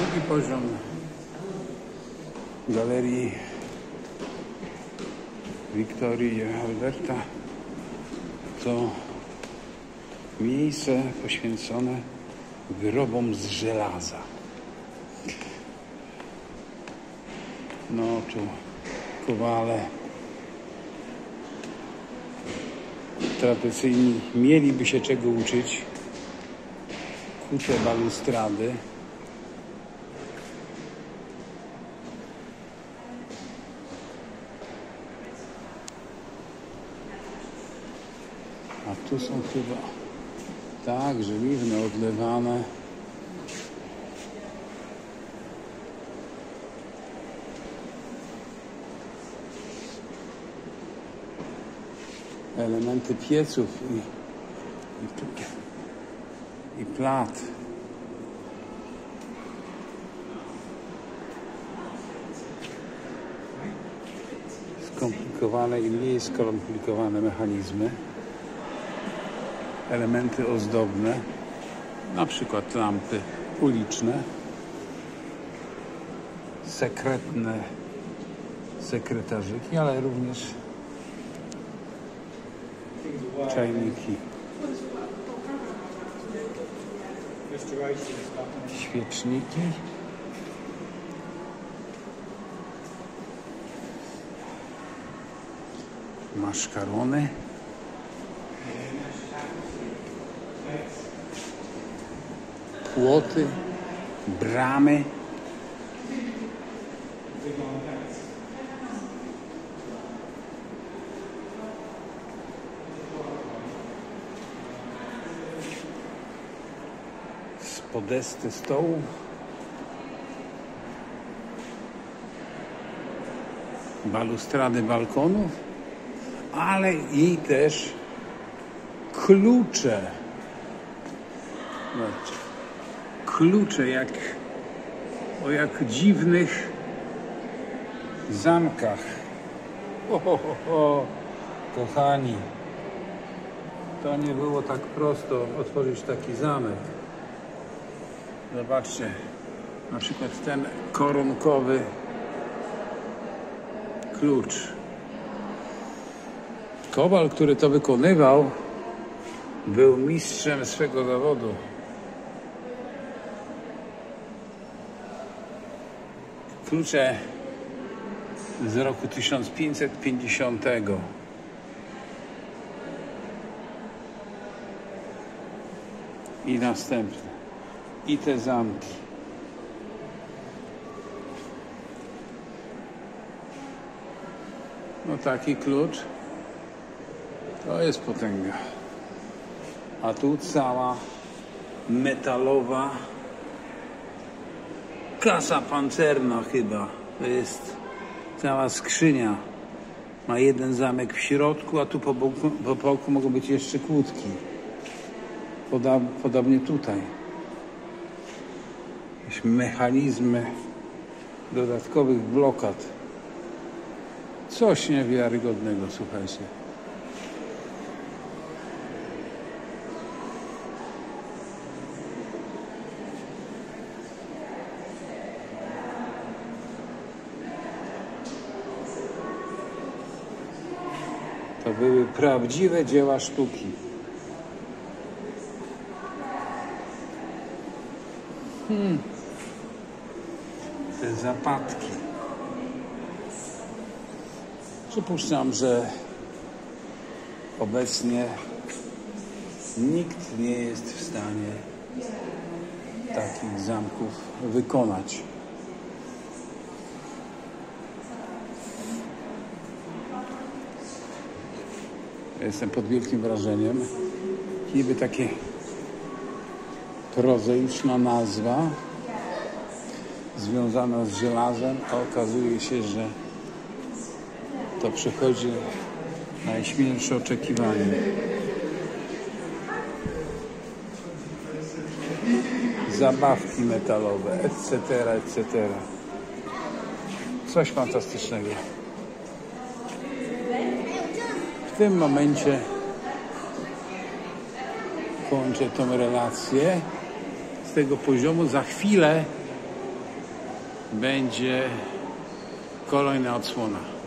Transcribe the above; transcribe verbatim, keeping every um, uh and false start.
drugi poziom galerii Wiktorii Alberta to miejsce poświęcone wyrobom z żelaza. No tu kowale tradycyjni mieliby się czego uczyć. Kute balustrady. A tu są chyba tak żeliwne, odlewane. Elementy pieców i, i, i plat. Skomplikowane i mniej skomplikowane mechanizmy. Elementy ozdobne, na przykład lampy uliczne, sekretne sekretarzyki, ale również czajniki, świeczniki, maszkarony, płoty, bramy, podesty stołów, balustrady balkonów, ale i też klucze. Zobaczcie. Klucze jak o jak dziwnych zamkach. O, ho, ho, ho. Kochani, to nie było tak prosto otworzyć taki zamek. Zobaczcie, na przykład ten koronkowy klucz. Kowal, który to wykonywał, był mistrzem swego zawodu. Klucze z roku tysiąc pięćset pięćdziesiątego. I następne. I te zamki. No taki klucz to jest potęga. A tu cała metalowa kasa pancerna chyba. To jest cała skrzynia. Ma jeden zamek w środku, a tu po boku, po boku mogą być jeszcze kłódki. Poda, podobnie tutaj. Jakieś mechanizmy dodatkowych blokad. Coś niewiarygodnego, słuchajcie. To były prawdziwe dzieła sztuki. Hmm. Te zapadki. Przypuszczam, że obecnie nikt nie jest w stanie takich zamków wykonać. Jestem pod wielkim wrażeniem. Niby takie prozaiczna nazwa związana z żelazem, a okazuje się, że to przechodzi najśmielsze oczekiwanie. Zabawki metalowe, et cetera, et cetera. Coś fantastycznego. W tym momencie kończę tą relację z tego poziomu. Za chwilę będzie kolejna odsłona.